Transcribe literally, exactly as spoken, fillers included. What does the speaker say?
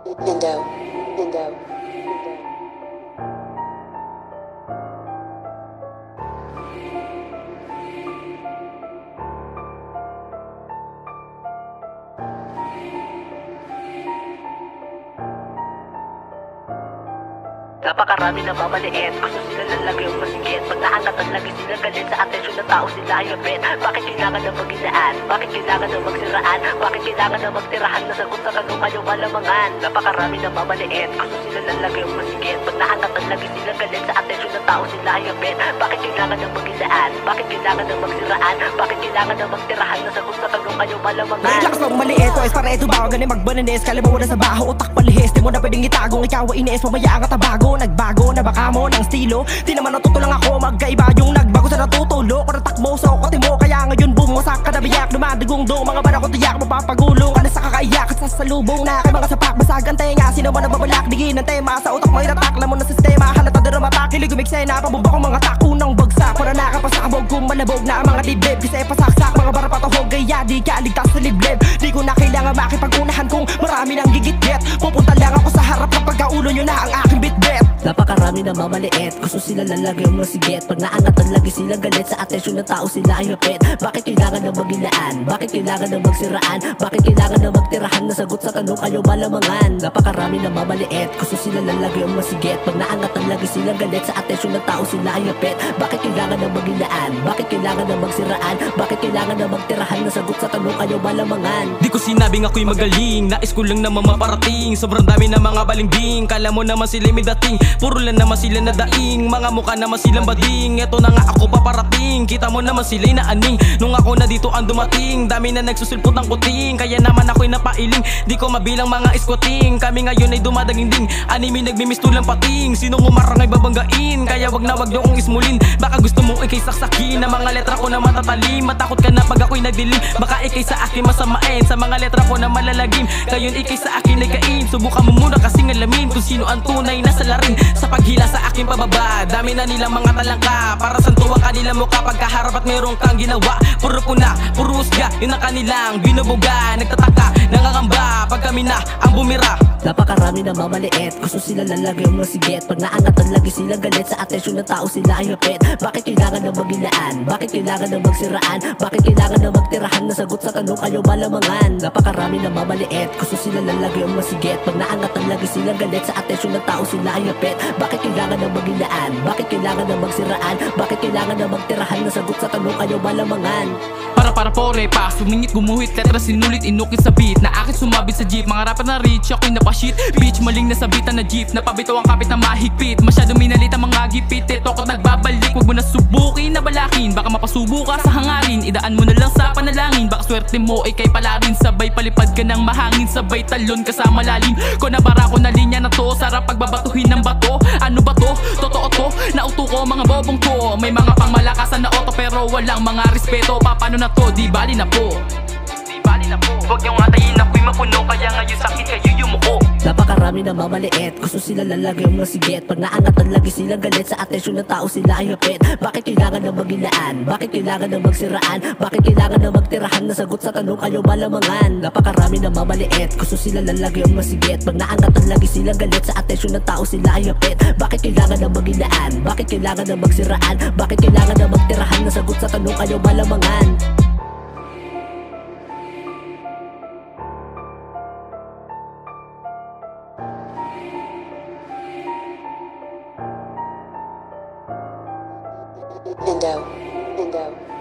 Indo, Indo. Napakarami na mamaliit, gusto sila lalagay yung masigit. Pag naangatan lagi sila galit, sa atensyon ng tao sila ay apit. Bakit kailangan na magilaan? Bakit kailangan na magsiraan? Bakit kailangan na magtirahan na sagot sa tanong kayo malamangan? Napakarami na mamaliit, gusto sila lalagay yung masigit. Pag naangatan lagi sila galit, sa atensyon ng tao sila ay apit. Bakit kailangan na magilaan? Bakit kailangan na magsiraan? Bakit kailangan na magtirahan na sagot sa tanong kayo malamangan? Lakas ng maliit, o es para ito ba? Ganin magbananis, kalibaw na sa baho, utak palihis. Di mo na pwedeng itagong ikaw ay ines, mamaya ang katabago. Nagbago na baka mo ng estilo, di naman natuto lang ako. Magkaiba yung nagbago sa natutulo. Kung natakbo sa okati mo, kaya ngayon bumusak ka na biyak. Dumadigong do, mga bara ko tiyak, mapapagulong ka na sa kakaiyak. At sasalubong na kay mga sapak, basagan tenga. Sino mo nababalak, digin ng tema sa utak mo, iratak mo ng sistema. Halata din mapak, hilig umiksena, pabumba kong mga takunang bagsak. Para nakapasakabog kung malabog na ang mga dibdib. Kasi pasaksak, mga bara patahog, kaya di ka ligtas sa liblib. Di ko na kailangan makipag-unahan kung marami nang gigit-git. Pupunta lang ako sa harap kapag kaulo nyo na ang aking bitbit. Napakarami na mamaliit, gusto sila lalagay yung masigit. Pag naangatan lagi sila galit, sa atensyon ng tao sila ay apit. Bakit kailangan na magilaan? Bakit kailangan na magsiraan? Bakit kailangan na magtirahan na sagot sa tanong kayo malamangan? Napakarami na mamaliit, gusto sila lalagay yung masigit. Pag naangatan lagi sila galit, sa atensyon ng tao sila ay apit. Bakit kailangan na magilaan? Bakit kailangan na magsiraan? Bakit kailangan na magtirahan na sagot sa tanong kayo malamangan? Di ko sinabing ako'y magaling, nais ko lang naman maparating. Sobrang dami na mga balingbing, kala mo naman sila may dating. Puro lang naman sila na daing, mga mukha naman silang bading. Eto na nga ako paparating, kita mo naman sila'y naaning. Nung ako na dito ang dumating, dami na nagsusulpot ng kuting. Kaya naman ako'y napailing, di ko mabilang mga iskuting. Kami ngayon ay dumadaginding, anime nagmimistulang pating. Sinong umarang ay babanggain, kaya wag na wag niyo kong ismulin. Baka gusto mo ikay saksakin, na mga letra ko na matatalim. Matakot ka na pag ako'y nagdilim, baka ikay sa akin masamain. Sa mga letra ko na malalagim, gayon ikay sa akin ay kain. Subukan mo muna kasing alamin kung sino ang tunay na salarin. Sa paghila sa aking pababa, dami na nilang mga talangka. Para sa tuwa kanila mukha pagkaharap at meron kang ginawa. Puro puna, puro husga, yun ang kanilang binubuga. Nagtataka, nangangamba, pag kami na ang bumira. Napakarami na mamaliit, gusto sila lalagay yung masigit. Pag naangatan lagi sila galit, sa atensyon ng tao sila ay apit. Bakit kailangan na magilaan? Bakit kailangan na magsiraan? Bakit kailangan na magtirahan na sagot sa tanong kayo malamangan? Napakarami na mamaliit, gusto sila lalagay yung masigit. Pag naangatan lagi sila galit, sa atensyon ng tao sila ay apit. Bakit kailangan na magilaan? Bakit kailangan na magsiraan? Bakit kailangan na magtirahan na sagot sa tanong kayo malamangan? Para para pore pa, sumingit gumuhit, letra sinulit, inukit sa beat. Na akin sumabit sa jeep, mga rapper na rich, ako'y napashit. Bitch, maling na sabitan na jeep, napabito ang kapit na mahigpit. Masyado minalit ang mga gipit, eto ko nagbabalik. Huwag mo na subukin na balakin, baka mapasubo ka sa hangarin. Idaan mo na lang sa panalangin, baka swerte mo ay kay pala rin. Sabay palipad ka ng mahangin, sabay talon ka sa malalim. Ko na bara ko na linya na to, sarap pagbabatuhin ng bato. Ano ba to? Totoo to? Nauto ko mga bobong to. May mga pangmalakasan na auto pero walang mga respeto. Papano na to? Di bali na po. Di bali na po. Huwag niyong atayin ako'y mapuno, kaya ngayon sakit kayo yumuko. Napakarami na mamaliit, gusto sila lalagay yung masigit. Pag naangatan lagi sila galit, sa atensyon ng tao sila ay apit. Bakit kailangan na magilaan? Bakit kailangan na magsiraan? Bakit kailangan na magtirahan na sagot sa tanong kayo malamangan? Napakarami na mamaliit, gusto sila lalagay yung masigit. Pag naangatan lagi sila galit, sa atensyon ng tao sila ay apit. Bakit kailangan na magilaan? Bakit kailangan na magsiraan? Bakit kailangan na magtirahan na sagot sa tanong kayo malamangan? Indo, Indo.